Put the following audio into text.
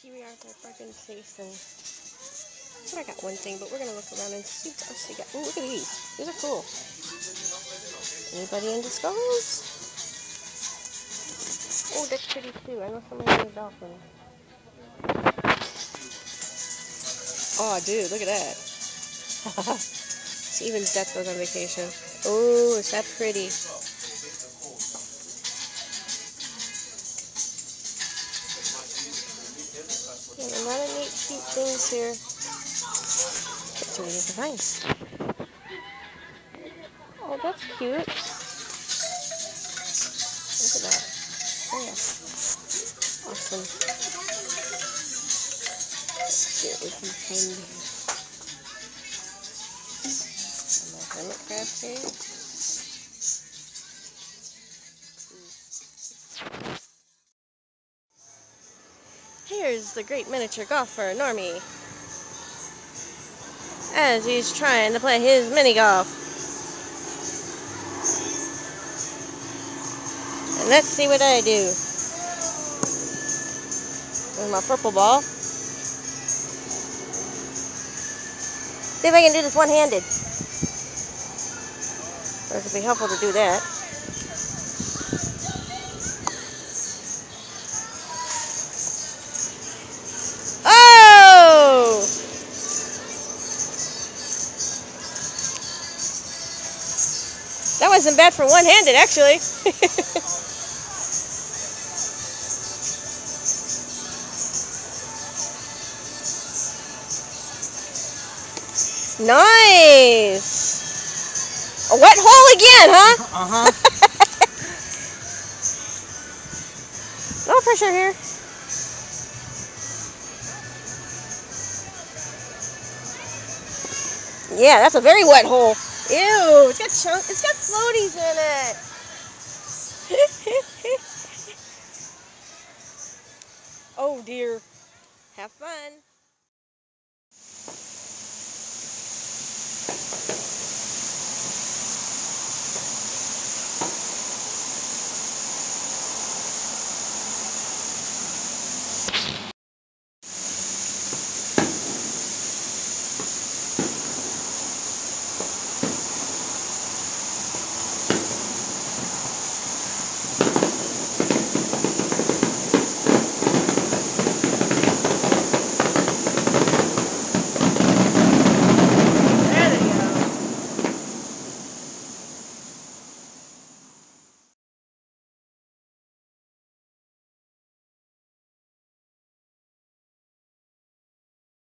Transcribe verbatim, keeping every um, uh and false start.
Here we are at the parking space, and so I got one thing, but we're gonna look around and see what else they got. Ooh, look at these. These are cool. Anybody into skulls? Oh, that's pretty too. I know somebody in a dolphin. Oh, dude, look at that. Steven's dad goes on vacation. Oh, is that pretty? Yeah, a lot of neat, cute things here. That's really nice. Oh, that's cute. Look at that. Oh, yeah. Awesome. Here we can find my hermit crab cave. Here's the great miniature golfer, Normie, as he's trying to play his mini golf. And let's see what I do. With my purple ball. See if I can do this one-handed. It would be helpful to do that. Oh! That wasn't bad for one-handed, actually. Nice! A wet hole again, huh? Uh-huh. No pressure here. Yeah, that's a very wet hole. Ew, it's got chunk, it's got floaties in it. Oh dear. Have fun.